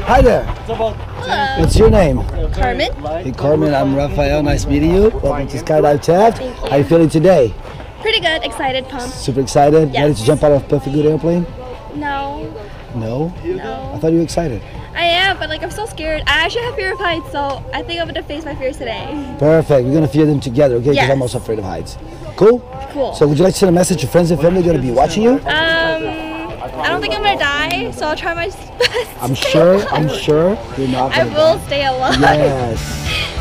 Hi there. Hello. What's your name? Carmen. Hey Carmen, I'm Raphael. Nice meeting you. Welcome to Skydive Taft. Thank you. How are you feeling today? Pretty good. Excited. Pumped. Super excited? Yes. Ready to jump out of a perfect good airplane? No. No? No. I thought you were excited. I am, but like I'm so scared. I actually have fear of heights, so I think I'm gonna face my fears today. Perfect. We're going to fear them together, okay? Because Yes. I'm also afraid of heights. Cool? Cool. So would you like to send a message to friends and family going to be watching you? I don't think I'm gonna die, so I'll try my best. I'm sure you're not I going to will stay alive. Yes.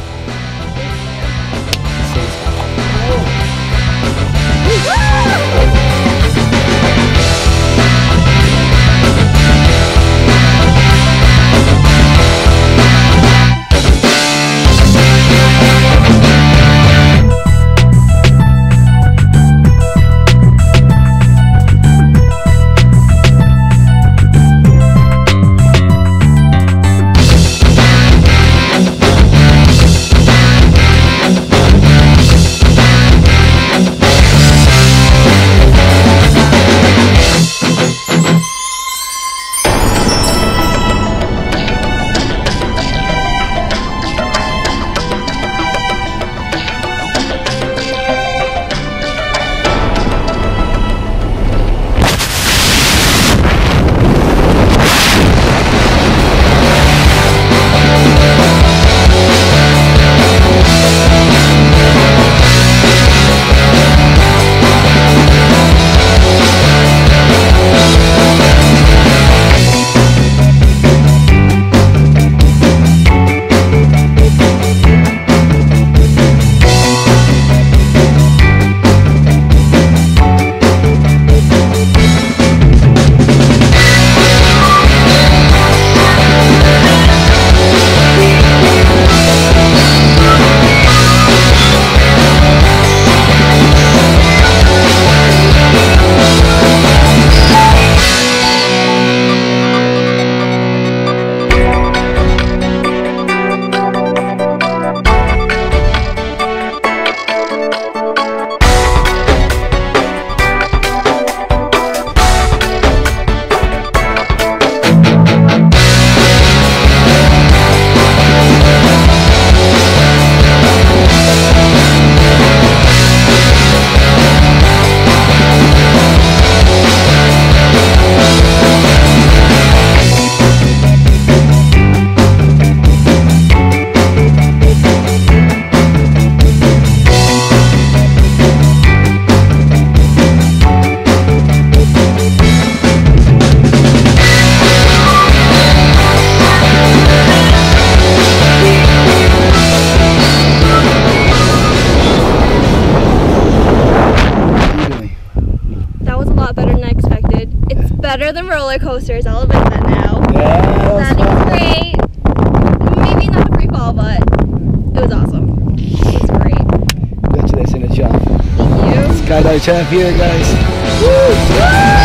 Better than roller coasters, I'll admit that now. Yeah, Landing was great. Maybe not the free fall, but it was awesome. It was great. Congratulations on the jump. Thank you. Skydive Taft here, guys. Woo!